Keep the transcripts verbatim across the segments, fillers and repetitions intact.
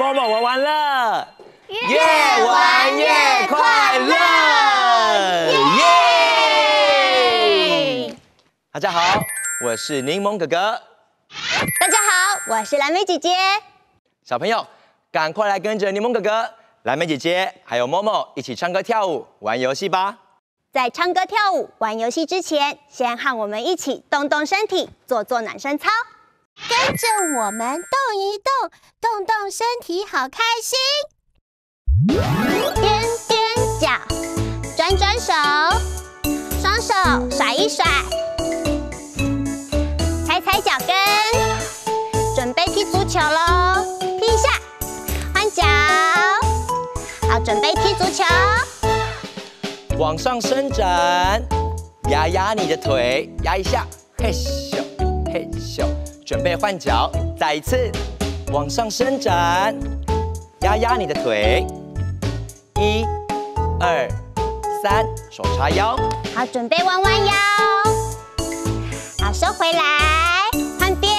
默默玩完了， 越玩越快乐， 耶！大家好，我是柠檬哥哥。 大家好，我是蓝莓姐姐。 小朋友，赶快来跟着柠檬哥哥、蓝莓姐姐还有默默一起唱歌跳舞、玩游戏吧。 在唱歌跳舞、玩游戏之前，先和我们一起动动身体，做做暖身操。 跟着我们动一动，动动身体，好开心！ 踮踮脚，转转手，双手甩一甩，踩踩脚跟，准备踢足球喽！踢一下，换脚，好，准备踢足球。 往上伸展，压压你的腿，压一下，嘿咻嘿咻。准备换脚，再一次往上伸展，压压你的腿，一、二、三，手叉腰。 好，准备弯弯腰，好，收回来，换边。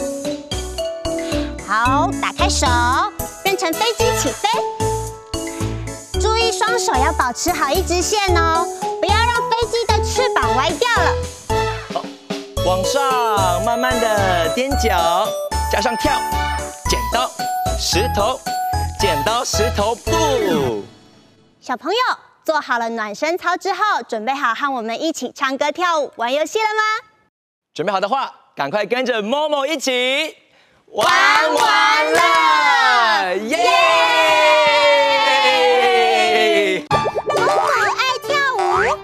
好，打开手，变成飞机起飞。注意双手要保持好一直线哦，不要让飞机的翅膀歪掉了。 往上，慢慢的踮脚，加上跳，剪刀石頭，剪刀石頭布。 小朋友做好了暖身操之后，准备好和我们一起唱歌跳舞、玩游戏了吗？ 准备好的话，赶快跟着默默一起玩完了，耶！ 默默爱跳舞。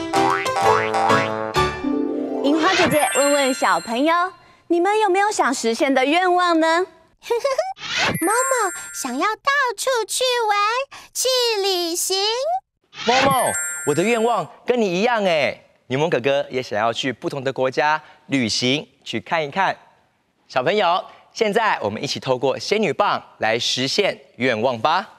樱花姐姐问问小朋友，你们有没有想实现的愿望呢？ 默默想要到处去玩，去旅行。 默默，我的愿望跟你一样哎，柠檬哥哥也想要去不同的国家旅行，去看一看。小朋友，现在我们一起透过仙女棒来实现愿望吧。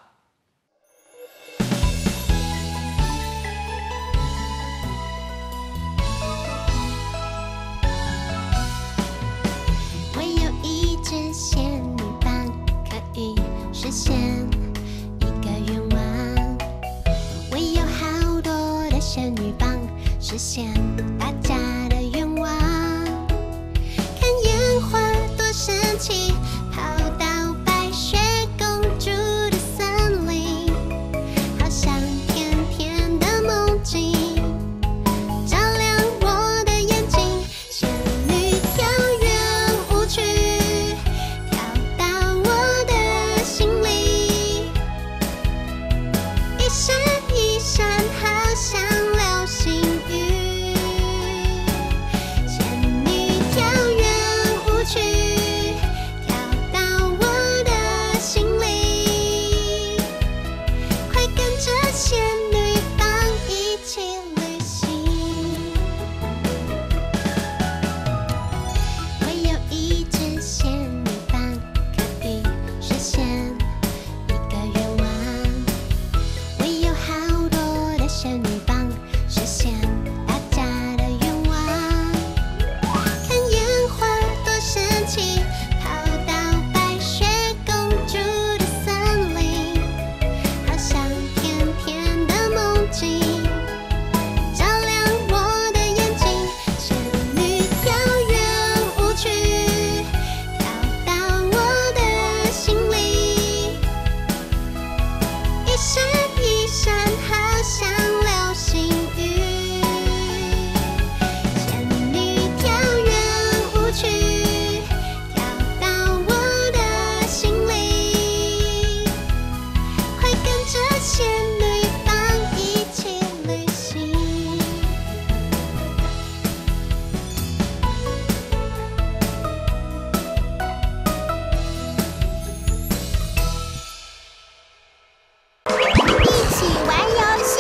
实现一个愿望，我有好多的仙女棒，实现大家的愿望。看烟花多神奇，跑到白雪公主的森林，好像甜甜的梦境，照亮我的眼睛。仙女跳圆舞曲，跳到我的心里。一闪一闪，好像流星雨。仙女跳圆舞曲，跳到我的心里。快跟着仙女棒一起旅行。我有一支仙女棒，可以实现一个愿望。我有好多的仙女棒，实现大家的愿望。看烟花多神奇，跑到白雪公主的森林，好像甜甜的梦境，照亮我的眼睛。仙女跳圆舞曲，跳到我的心里。一闪一闪，好像流星雨。仙女跳圆舞曲，跳到我的心里。快跟着仙女棒一起旅行。一起玩游戏。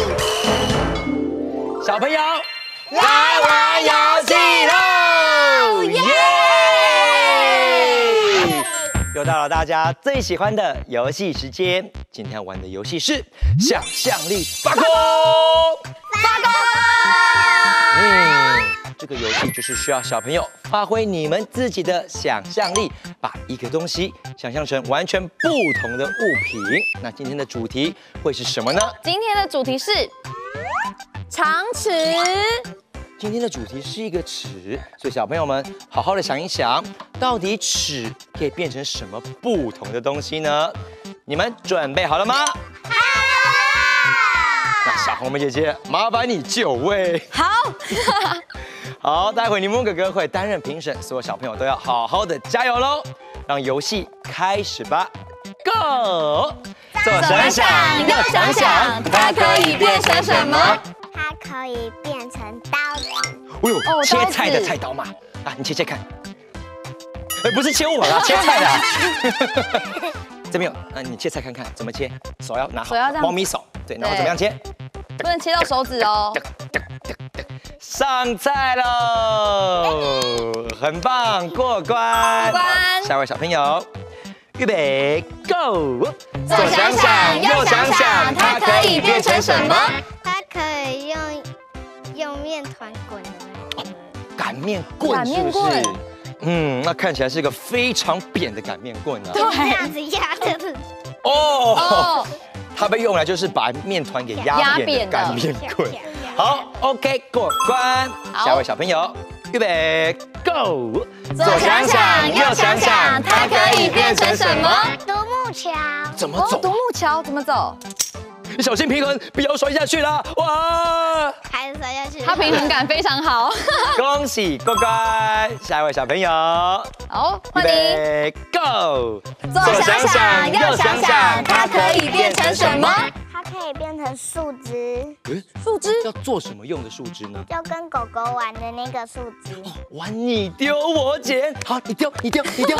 小朋友，来玩游戏喽！耶！又到了大家最喜欢的游戏时间，今天玩的游戏是想象力发功。 发功！ 嗯， 这个游戏就是需要小朋友发挥你们自己的想象力，把一个东西想象成完全不同的物品。那今天的主题会是什么呢？ 今天的主题是长尺。 今天的主题是一个尺，所以小朋友们好好的想一想，到底尺可以变成什么不同的东西呢？你们准备好了吗？ 好。 那小红梅姐姐，麻烦你就位。 好。 好，待会柠檬哥哥会担任评审，所有小朋友都要好好的加油喽！让游戏开始吧 ，Go！ 左想想，右想想，它可以变成什么？ 它可以变成刀子。 哎呦， 哦切菜的菜刀嘛，啊，你切切看。哎，不是切我啦，切菜的啊。这边有，啊，你切菜看看怎么切，手要拿好， 手要这样猫咪手，对，然后怎么样切？ 不能切到手指哦。 上菜喽，很棒，过关。 过关下位小朋友，预备，Go！ 左想想，右想想，它可以变成什么？ 它可以用用面团滚的那个。 擀面棍擀面是不是棍？ 嗯，那看起来是个非常扁的擀面棍啊。 这样子压的。 哦， 哦， 它被用来就是把面团给压扁的压扁的擀面棍。好 ，OK， 过关。 好下位小朋友，预备，Go！ 左想想，右想想，它可以变成什么？ 独木桥。 哦， 怎么走？ 独木桥怎么走？ 小心平衡，不要摔下去啦！哇， 还是摔下去。 它平衡感非常好。 恭喜过关！下一位小朋友， 好， 预换你。 备，Go！ 左想想，右想想，它可以变成什么？ 它可以变成树枝， 树枝。 要做什么用的树枝呢？ 就跟狗狗玩的那个树枝。 玩你丢我捡，好，你丢，你丢，你丢。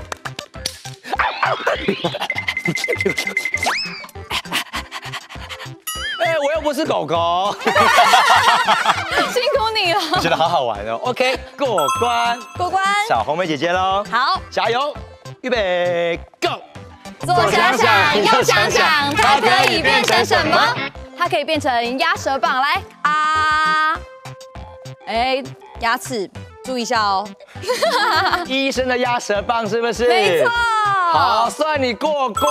哎，我又不是狗狗， 辛苦你了。 我觉得好好玩哦。OK， 过关， 过关。 小红梅姐姐喽， 好， 加油，预备，Go！ 左想想，右想想，它可以变成什么？它可以变成鸭舌棒。来啊！哎，牙齿注意一下哦。 医生的鸭舌棒是不是？ 没错。 好，算你过关。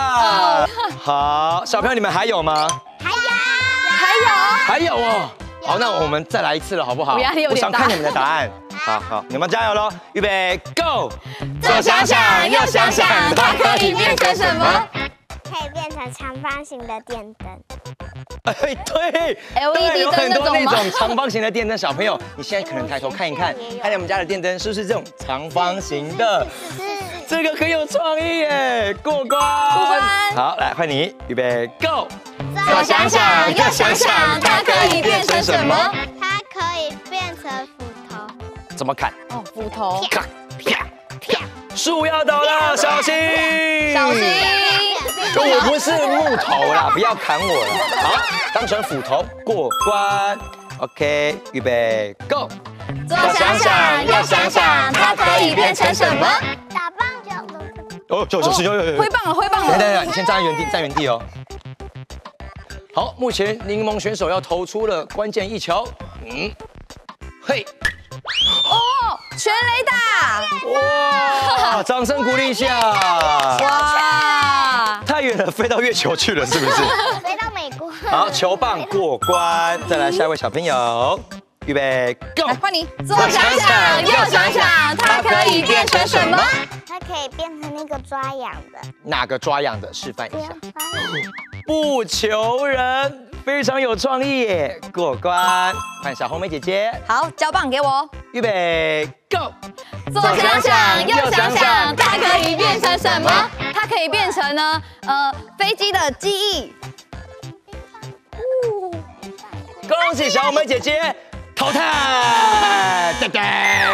好，小朋友你们还有吗？ 还有， 还有。 还有哦。好，那我们再来一次了，好不好？ 我压力有点大我想看你们的答案。好好，你们加油喽！预备，Go！ 左想想，右想想，它可以变成什么？ 可以变成长方形的电灯。 哎，对 L E D 对有很多那灯那种吗种长方形的电灯，小朋友，你现在可能抬头看一看，看你们家的电灯是不是这种长方形的？这个很有创意耶，过关！ 过关好，来换你，预备，Go！ 左想想，右想想，它可以变成什么？ 它可以变成斧头。 怎么砍？ 哦，斧头。 咔啪啪，树要倒了，小心！ 小心。 我不是木头啦，不要砍我了。好，当成斧头过关。OK， 预备，Go！ 左想想，右想想，它可以变成什么？ 打棒球的。 哦，小小心，有有有。 挥棒了，挥棒等等了。 等，你先站在原地，站原地哦。好，目前柠檬选手要投出了关键一球。嗯，嘿， 哦，全垒打！ 哇，掌声鼓励一下。 哇！ 太远了，飞到月球去了，是不是？ 飞到美国。 好，球棒过关。再来下一位小朋友，预备，Go！ 来换你。左想想，右想想，它可以变成什么？ 它可以变成那个抓痒的。 哪个抓痒的？示范一下。 抓痒。 不求人，非常有创意耶！过关，换小红梅姐姐， 好，交棒给我。 预备，Go！ 左想想，右想想，它可以变成什么？它可以变成呢，呃，飞机的机翼。 恭喜小红梅姐姐淘汰！对对，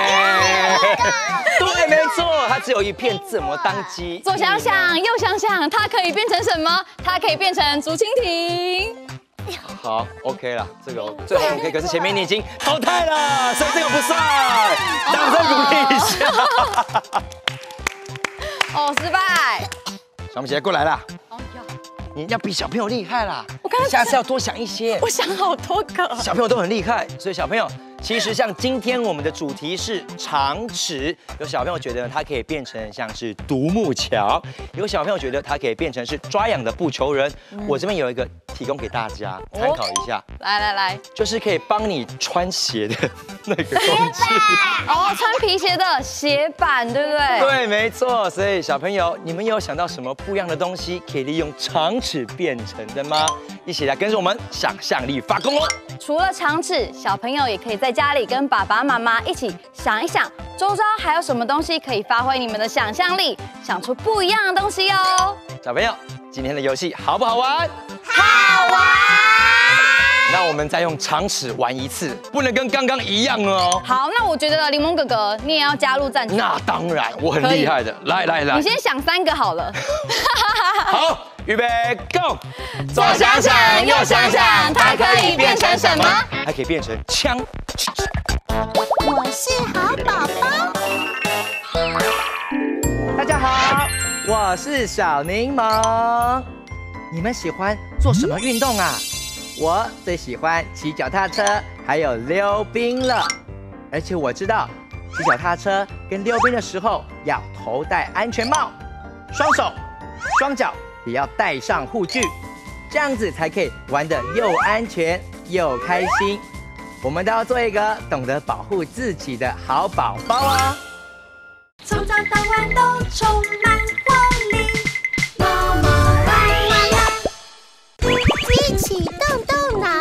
对，没错，它只有一片，怎么当机？ 左想想，右想想，它可以变成什么？它可以变成竹蜻蜓。 好 ，OK 了，这个最后 OK， 可是前面你已经淘汰了，所以这个不算，掌声鼓励一下。 哦，失败。 小红姐姐过来啦， 哦，要。 你要比小朋友厉害啦， 我刚刚下次要多想一些。 我想好多个。 小朋友都很厉害，所以小朋友其实像今天我们的主题是长尺，有小朋友觉得它可以变成像是独木桥，有小朋友觉得它可以变成是抓痒的布球人。嗯、我这边有一个提供给大家参考一下， 哦、来来来， 就是可以帮你穿鞋的那个工具。 哦，穿皮鞋的鞋板，对不对？ 对，没错。所以小朋友，你们有想到什么不一样的东西可以利用长尺变成的吗？一起来跟着我们想象力发功哦！ 除了长尺，小朋友也可以在家里跟爸爸妈妈一起想一想，周遭还有什么东西可以发挥你们的想象力，想出不一样的东西哦。 小朋友，今天的游戏好不好玩？ 好玩！ 那我们再用长尺玩一次，不能跟刚刚一样哦。 好，那我觉得柠檬哥哥你也要加入战局。 那当然，我很厉害的。来来来， 你先想三个好了。 好，预备 ，Go！ 左想想，右想想，它可以变成什么？ 它可以变成枪。 我是好宝宝。 大家好，我是小柠檬。你们喜欢做什么运动啊？我最喜欢骑脚踏车，还有溜冰了。而且我知道，骑脚踏车跟溜冰的时候要头戴安全帽，双手、双脚也要戴上护具，这样子才可以玩得又安全又开心。我们都要做一个懂得保护自己的好宝宝哦。 从早到晚都充满活力，摸摸玩玩玩， 一起动动脑，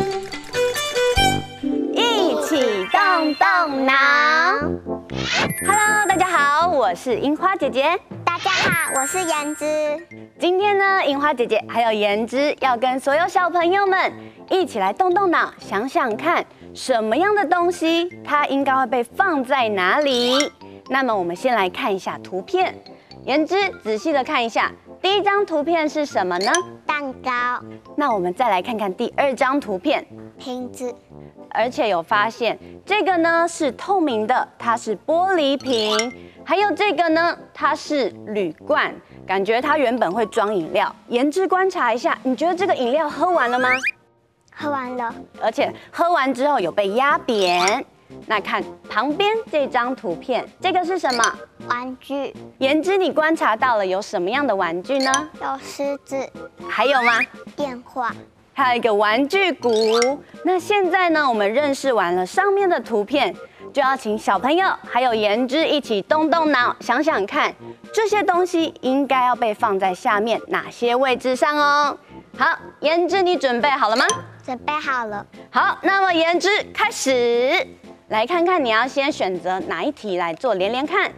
一起动动脑。Hello， 大家好，我是樱花姐姐。 大家好，我是颜之。 今天呢，樱花姐姐还有颜之要跟所有小朋友们一起来动动脑，想想看什么样的东西它应该会被放在哪里。那么我们先来看一下图片，颜之仔细的看一下，第一张图片是什么呢？ 蛋糕。 那我们再来看看第二张图片， 瓶子。 而且有发现这个呢是透明的，它是玻璃瓶，还有这个呢它是铝罐，感觉它原本会装饮料。颜之观察一下，你觉得这个饮料喝完了吗？ 喝完了。 而且喝完之后有被压扁。那看旁边这张图片，这个是什么？ 玩具。 颜之，你观察到了有什么样的玩具呢？ 有狮子。 还有吗？ 电话。 还有一个玩具鼓。那现在呢，我们认识完了上面的图片，就要请小朋友还有颜之一起动动脑，想想看这些东西应该要被放在下面哪些位置上哦。好，颜之，你准备好了吗？ 准备好了。 好，那么颜之开始。来看看你要先选择哪一题来做连连看。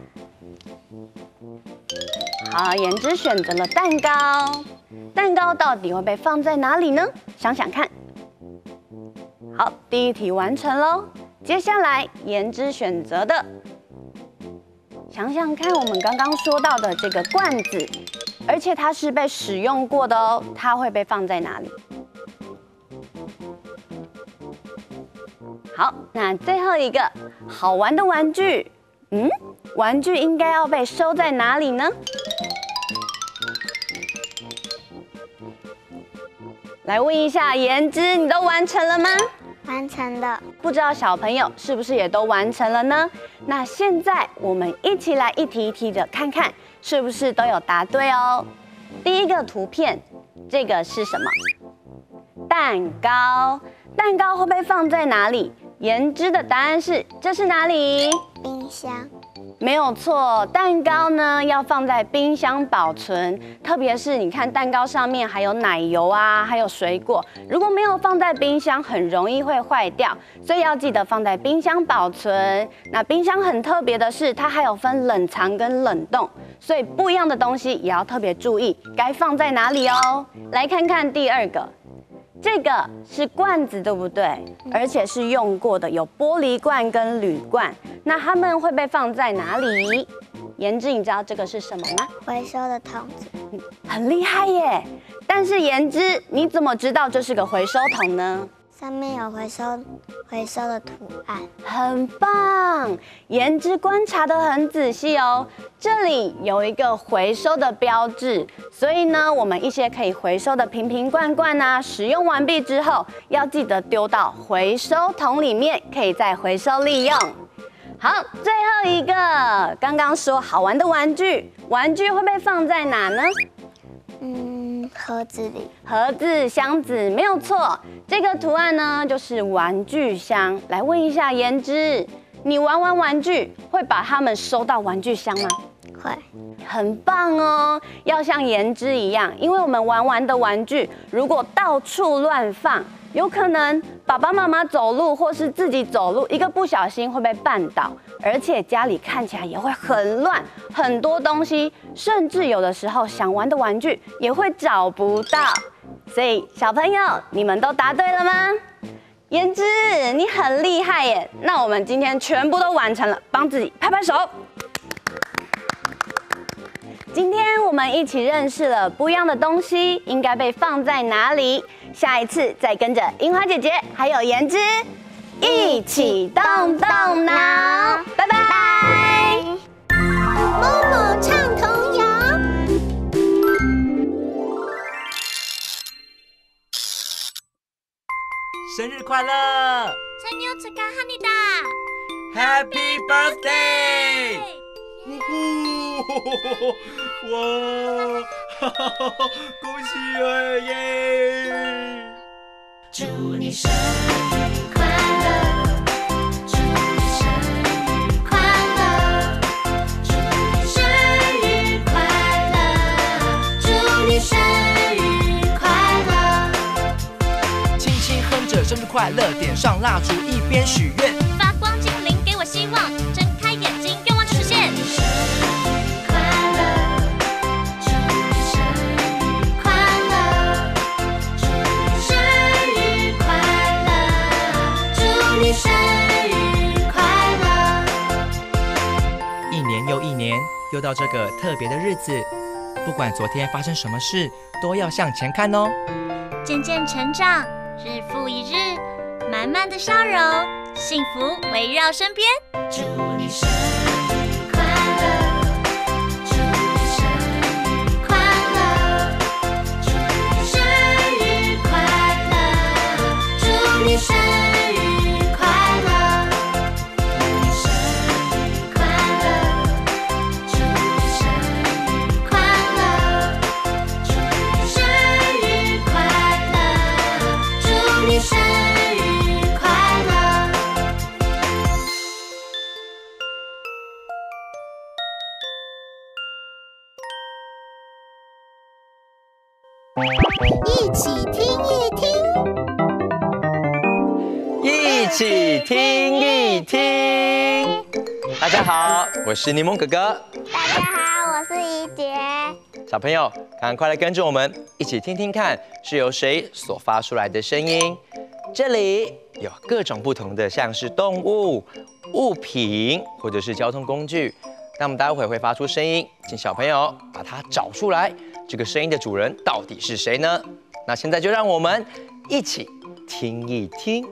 好，颜之选择了蛋糕，蛋糕到底会被放在哪里呢？想想看。好，第一题完成喽。接下来颜之选择的，想想看我们刚刚说到的这个罐子，而且它是被使用过的哦，它会被放在哪里？好，那最后一个好玩的玩具，嗯，玩具应该要被收在哪里呢？来问一下颜之，你都完成了吗？ 完成了。 不知道小朋友是不是也都完成了呢？那现在我们一起来一题一题的看看，是不是都有答对哦？第一个图片，这个是什么？蛋糕。蛋糕会被放在哪里？颜之的答案是，这是哪里？ 冰箱。 没有错，蛋糕呢要放在冰箱保存，特别是你看蛋糕上面还有奶油啊，还有水果，如果没有放在冰箱，很容易会坏掉，所以要记得放在冰箱保存。那冰箱很特别的是，它还有分冷藏跟冷冻，所以不一样的东西也要特别注意该放在哪里哦。来看看第二个。这个是罐子，对不对？而且是用过的，有玻璃罐跟铝罐。那它们会被放在哪里？颜之，你知道这个是什么吗？ 回收的桶子。 嗯，很厉害耶！但是颜之，你怎么知道这是个回收桶呢？ 上面有回收回收的图案。 很棒，颜值观察得很仔细哦。这里有一个回收的标志，所以呢，我们一些可以回收的瓶瓶罐罐啊，使用完毕之后，要记得丢到回收桶里面，可以再回收利用。好，最后一个，刚刚说好玩的玩具，玩具会被放在哪呢？ 嗯，盒子里。 盒子、箱子，没有错。这个图案呢，就是玩具箱。来问一下颜值，你玩完玩具会把它们收到玩具箱吗？ 会。 很棒哦，要像颜值一样，因为我们玩完的玩具如果到处乱放，有可能爸爸妈妈走路或是自己走路，一个不小心会被绊倒，而且家里看起来也会很乱，很多东西，甚至有的时候想玩的玩具也会找不到。所以小朋友，你们都答对了吗？颜值，你很厉害耶！那我们今天全部都完成了，帮自己拍拍手。今天我们一起认识了不一样的东西应该被放在哪里，下一次再跟着樱花姐姐还有颜值一起动动脑，拜拜。 某某唱童谣。 生日快乐 생일 축하합니다. ，Happy Birthday！呜呼，哇，恭喜我耶！ 祝你生日快乐，祝你生日快乐，祝你生日快乐，祝你生日快乐。 轻轻哼着生日快乐，点上蜡烛，一边许愿。 发光精灵给我希望，睁开眼睛，愿望就实现。生日快乐，祝你生日快乐，祝你生日快乐，祝你生日快乐。 一年又一年，又到这个特别的日子，不管昨天发生什么事，都要向前看哦。 渐渐成长，日复一日，满满的笑容，幸福围绕身边。祝你生日快乐，祝你生日快乐，祝你生日快乐，祝你生日快乐，祝你生日快乐，祝你生日快乐，祝你生日快乐，祝你生日快乐。 一起听一听。 一起听一听。大家好，我是柠檬哥哥。 大家好，我是怡杰。 小朋友，赶快来跟着我们一起听听看，是由谁所发出来的声音？这里有各种不同的，像是动物、物品或者是交通工具。那么待会会发出声音，请小朋友把它找出来。这个声音的主人到底是谁呢？那现在就让我们一起听一听。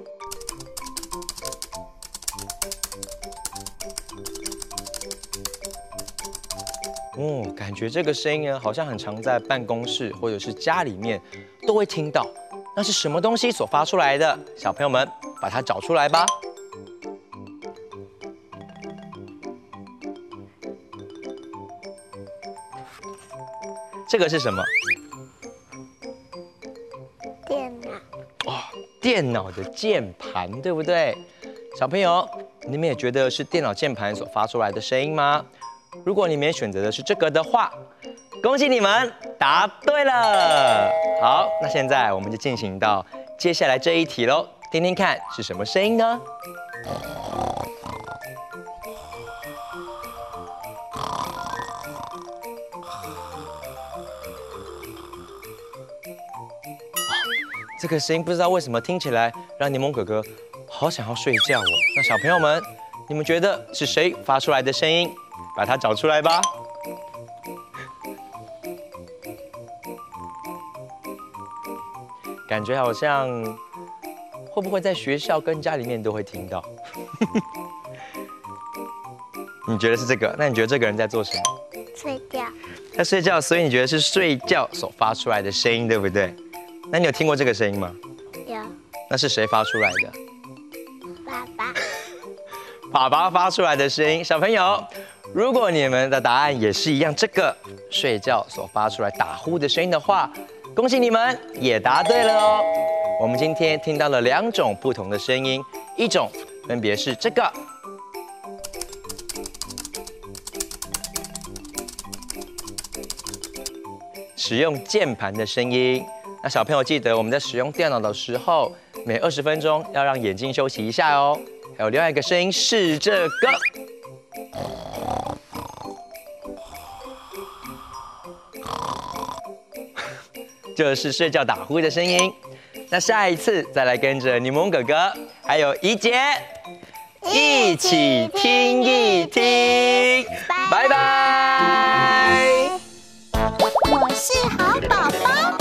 哦，感觉这个声音呢，好像很常在办公室或者是家里面都会听到。那是什么东西所发出来的？小朋友们把它找出来吧。这个是什么？ 电脑。 哦，电脑的键盘，对不对？小朋友，你们也觉得是电脑键盘所发出来的声音吗？如果你们选择的是这个的话，恭喜你们答对了。好，那现在我们就进行到接下来这一题喽，听听看是什么声音呢？这个声音不知道为什么听起来让柠檬哥哥好想要睡觉哦。那小朋友们，你们觉得是谁发出来的声音？把它找出来吧。感觉好像会不会在学校跟家里面都会听到？你觉得是这个？那你觉得这个人在做什么？ 睡觉。 在睡觉，所以你觉得是睡觉所发出来的声音，对不对？那你有听过这个声音吗？ 有。 那是谁发出来的？ 爸爸。 爸爸发出来的声音。小朋友，如果你们的答案也是一样，这个睡觉所发出来打呼的声音的话，恭喜你们也答对了哦。我们今天听到了两种不同的声音，一种分别是这个。使用键盘的声音。那小朋友记得我们在使用电脑的时候，每二十分钟要让眼睛休息一下哦。还有另外一个声音是这个，就是睡觉打呼的声音。那下一次再来跟着柠檬哥哥还有怡姐一起听一听，拜拜。 我是好宝宝。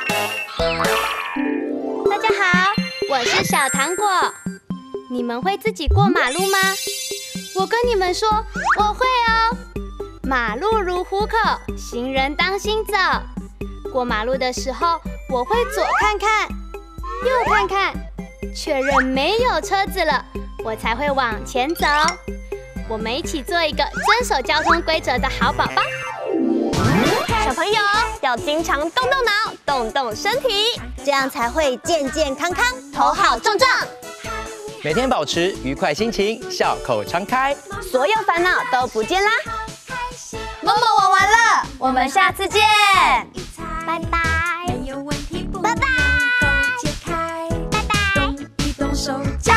大家好，我是小糖果。你们会自己过马路吗？我跟你们说，我会哦。马路如虎口，行人当心走。过马路的时候，我会左看看，右看看，确认没有车子了，我才会往前走。我们一起做一个遵守交通规则的好宝宝。 小朋友要经常动动脑，动动身体， 这样才会健健康康，头好壮壮。 每天保持愉快心情，笑口常开， 所有烦恼都不见啦。 默默玩完了， 我们下次见， 拜拜。 没有问题不拜拜。 能够解开， 拜拜。 动一动手脚。